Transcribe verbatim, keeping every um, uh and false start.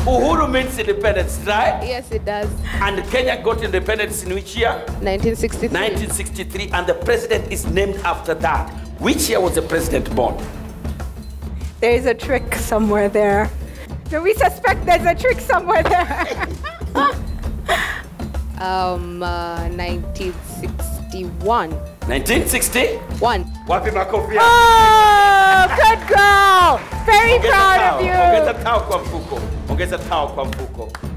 Uhuru means independence, right? Yes, it does. And Kenya got independence in which year? nineteen sixty-three. nineteen sixty-three, and the president is named after that. Which year was the president born? There is a trick somewhere there. Do we suspect there's a trick somewhere there? um, uh, nineteen sixty-one. nineteen sixty? One. Wapi makofi? Oh, good girl. Very Ongeza proud tao, of you. Ongeza tao kwa mfuko. Ongeza tao kwa mfuko.